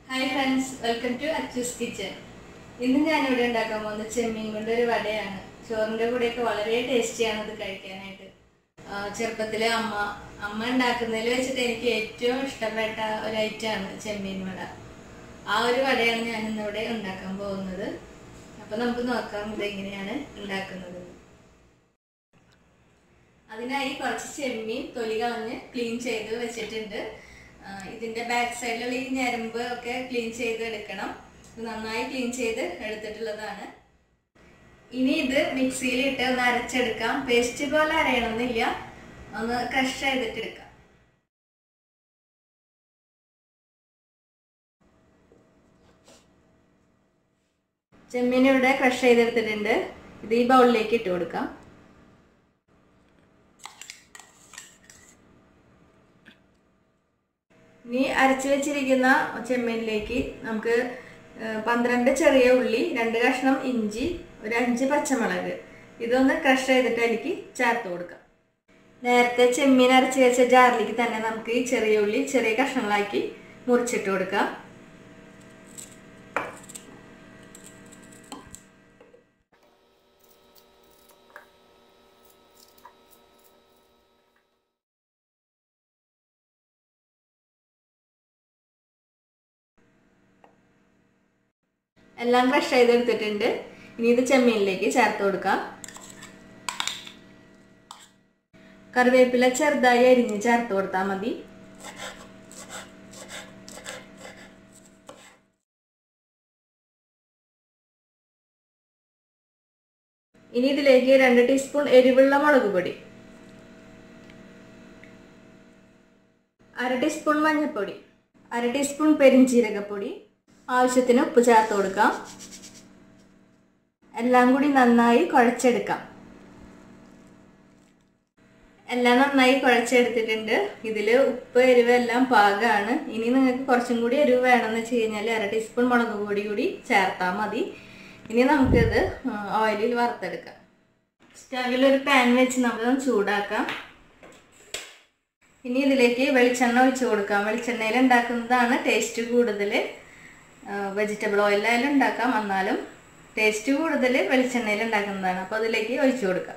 Hi friends, welcome to Achu's Kitchen. ഇന്ന് ഞാൻ ഇവിടെ ഉണ്ടാക്കാൻ പോകുന്നത് ചെമ്മീൻ കൊണ്ട് ഒരു വടയാണ്. ചോറിന്റെ കൂടെയൊക്കെ വളരെ ടേസ്റ്റിയാണ് ഇത് കഴിക്കാനായിട്ട്. ചെറുപ്പത്തിലെ അമ്മ ഉണ്ടാക്കുന്നതിൽ വെച്ചിട്ട് എനിക്ക് ഏറ്റവും ഇഷ്ടപ്പെട്ട ഒരു ഐറ്റമാണ് ചെമ്മീൻ വട. ആ ഒരു വടയാണ് ഞാൻ ഇന്നിവിടെ ഉണ്ടാക്കാൻ പോകുന്നത്. അപ്പോൾ നമുക്ക് നോക്കാം ഇത് എങ്ങനെയാണ് ഉണ്ടാക്കുന്നത്. അതിനായി കുറച്ച് ചെമ്മീൻ തൊലി കളഞ്ഞ് ക്ലീൻ ചെയ്ത് വെച്ചിട്ടുണ്ട്. ഇതിന്റെ ബാക്ക് സൈഡിലുള്ള ഈ ഞരമ്പ് ഒക്കെ ക്ലീൻ ചെയ്ത് എടുക്കണം. ഇത് നന്നായി ക്ലീൻ ചെയ്ത് എടുത്തിട്ടുള്ളതാണ്. ഇനി ഇത് മിക്സിയിൽ ഇട്ട് ഒന്ന് അരച്ചെടുക്കാം. പേസ്റ്റ് പോലെ അരയണമെന്നില്ല, ഒന്ന് ക്രഷ് ചെയ്തിട്ട് എടുക്കാം. ചെമ്മീൻ ഇവിടെ ക്രഷ് ചെയ്തെടുത്തിട്ടുണ്ട്. ഇത് ഈ ബൗളിലേക്ക് ഇട്ട് കൊടുക്കാം. ഇനി അരച്ചു വെച്ചിരിക്കുന്ന ചെമ്മീനിലേക്ക് നമുക്ക് 12 ചെറിയ ഉള്ളി, 2 കഷ്ണം ഇഞ്ചി, ഒരു 5 പച്ചമുളക് ഇതൊന്ന് ക്രഷ് ചെയ്തിട്ട് അതിലേക്ക് ചേർത്ത് കൊടുക്കാം. നേരത്തെ ചെമ്മീൻ അരച്ച് വെച്ച ജാറിലേക്ക് തന്നെ നമുക്ക് ഈ ചെറിയ ഉള്ളി ചെറിയ കഷ്ണങ്ങളാക്കി മുറിച്ചിട്ട് കൊടുക്കാം. എല്ലാം ക്രഷ് ചെയ്തെടുത്തിട്ടുണ്ട്. ഇനി ഇത് ചെമ്മീനിലേക്ക് ചേർത്ത് കൊടുക്കാം. കറിവേപ്പില ചെറുതായി അരിഞ്ഞ് ചേർത്ത് കൊടുത്താൽ മതി. ഇനി ഇതിലേക്ക് 2 ടീസ്പൂൺ എരിവുള്ള മുളക് പൊടി, 1/2 ടീസ്പൂൺ മഞ്ഞൾപ്പൊടി, 1/2 ടീസ്പൂൺ പെരിഞ്ജീരകപ്പൊടി, ആവശ്യത്തിന് ഉപ്പ് ചേർത്ത് കൊടുക്കാം. എല്ലാം കൂടി നന്നായി കുഴച്ചെടുക്കാം. എല്ലാം നന്നായി കുഴച്ചെടുത്തിട്ടുണ്ട്. ഇതിൽ ഉപ്പ് എരിവ് എല്ലാം പാകമാണ്. ഇനി നിങ്ങൾക്ക് കുറച്ചും കൂടി എരിവ് വേണമെന്ന് വെച്ച് കഴിഞ്ഞാൽ 1/2 ടീസ്പൂൺ മുളക് പൊടി കൂടി ചേർത്താൽ മതി. ഇനി നമുക്കിത് ഓയിലിൽ വറുത്തെടുക്കാം. സ്റ്റവിൽ ഒരു പാൻ വെച്ച് നമുക്കൊന്ന് ചൂടാക്കാം. ഇനി ഇതിലേക്ക് വെളിച്ചെണ്ണ ഒഴിച്ചു കൊടുക്കാം. വെളിച്ചെണ്ണയിൽ ഉണ്ടാക്കുന്നതാണ് ടേസ്റ്റ് കൂടുതൽ. വെജിറ്റബിൾ ഓയിലായാലും ഉണ്ടാക്കാം, എന്നാലും ടേസ്റ്റ് കൂടുതൽ വെളിച്ചെണ്ണയിൽ ഉണ്ടാക്കുന്നതാണ്. അപ്പോൾ അതിലേക്ക് ഒഴിച്ചു കൊടുക്കാം.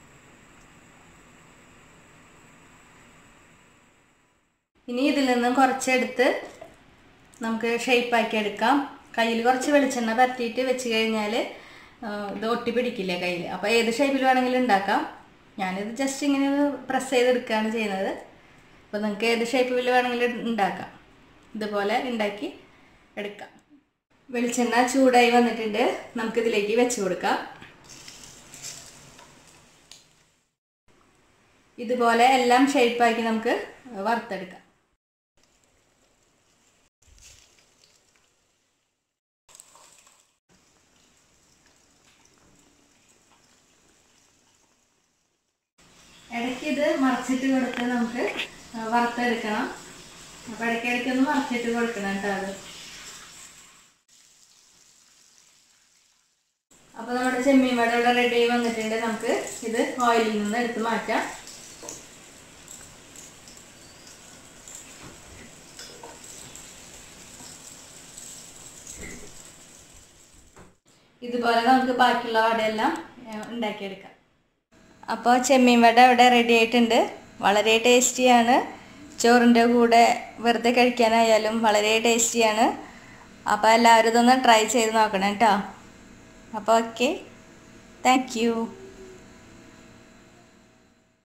ഇനി ഇതിൽ നിന്നും കുറച്ചെടുത്ത് നമുക്ക് ഷേപ്പാക്കി എടുക്കാം. കയ്യിൽ കുറച്ച് വെളിച്ചെണ്ണ പരത്തിയിട്ട് വെച്ച് കഴിഞ്ഞാൽ ഇത് ഒട്ടി പിടിക്കില്ല കയ്യിൽ. അപ്പോൾ ഏത് ഷേപ്പിൽ വേണമെങ്കിലും ഉണ്ടാക്കാം. ഞാനിത് ജസ്റ്റ് ഇങ്ങനെ പ്രസ് ചെയ്തെടുക്കുകയാണ് ചെയ്യുന്നത്. അപ്പോൾ നിങ്ങൾക്ക് ഏത് ഷേപ്പിൽ വേണമെങ്കിലും ഉണ്ടാക്കാം. ഇതുപോലെ ഉണ്ടാക്കി എടുക്കാം. വെളിച്ചെണ്ണ ചൂടായി വന്നിട്ടുണ്ട്. നമുക്കിതിലേക്ക് വെച്ച് കൊടുക്കാം. ഇതുപോലെ എല്ലാം ഷേപ്പാക്കി നമുക്ക് വറുത്തെടുക്കാം. ഇടയ്ക്ക് ഇത് മറച്ചിട്ട് കൊടുത്ത് നമുക്ക് വറുത്തെടുക്കണം. അപ്പോൾ ഇടയ്ക്കിടയ്ക്കൊന്ന് മറച്ചിട്ട് കൊടുക്കണം കേട്ടോ. അത് അപ്പോൾ നമ്മുടെ ചെമ്മീൻ വട ഇവിടെ റെഡി ആയി വന്നിട്ടുണ്ട്. നമുക്ക് ഇത് ഓയിലിൽ നിന്ന് എടുത്ത് മാറ്റാം. ഇതുപോലെ നമുക്ക് ബാക്കിയുള്ള വടയെല്ലാം ഉണ്ടാക്കിയെടുക്കാം. അപ്പോൾ ചെമ്മീൻ വട ഇവിടെ റെഡി ആയിട്ടുണ്ട്. വളരെ ടേസ്റ്റിയാണ്. ചോറിൻ്റെ കൂടെ വെറുതെ കഴിക്കാനായാലും വളരെ ടേസ്റ്റിയാണ്. അപ്പോൾ എല്ലാവരും ഇതൊന്ന് ട്രൈ ചെയ്ത് നോക്കണം കേട്ടോ. അപ്പോൾ ഓക്കെ, താങ്ക് യു.